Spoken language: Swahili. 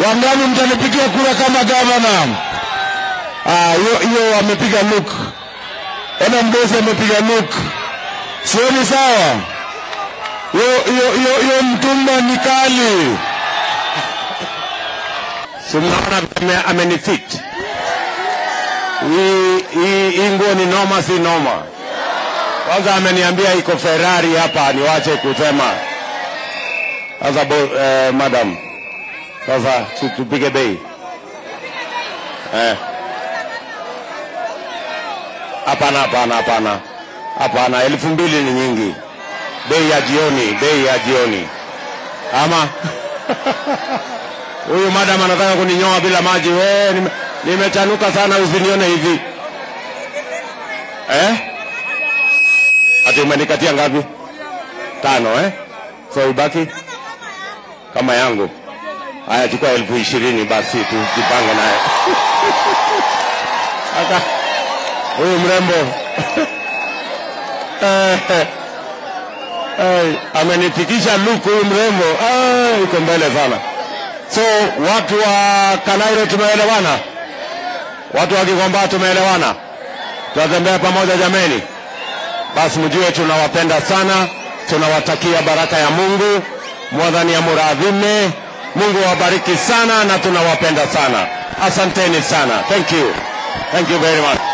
Wangapi mtanipigia kura kama gavana? Hiyo wamepiga look. Ona Mdosi amepiga look. Sio ni sawa? Yo mtumba ni kali. Simnaona amenifit. Hii nguo ni noma si noma. Kwanza ameniambia iko Ferrari hapa niwache kusema. Sasa madam. Sasa tupige bei. Hapana. Hapana 2,000 ni nyingi. Bei ya jioni. Ama huyu madam anataka kuninyoa bila maji. Wewe nimechanuka sana usinione hivi. Ati umenikatia ngapi? 5 So ibaki kama yangu. Haya chukua 20,000 basi tujipange naye. Aka huyu mrembo. Amenitikisha look huyu mrembo. Iko mbele sana. So watu wa Kanairo tumeelewana. Watu wa Gikomba tumeelewana. Tunatembea pamoja jameni. Basi mjue tunawapenda sana. Tunawatakia baraka ya Mungu. Mwadhani amuradhime. Mungu wabariki sana na tunawapenda sana. Asanteni sana. Thank you very much.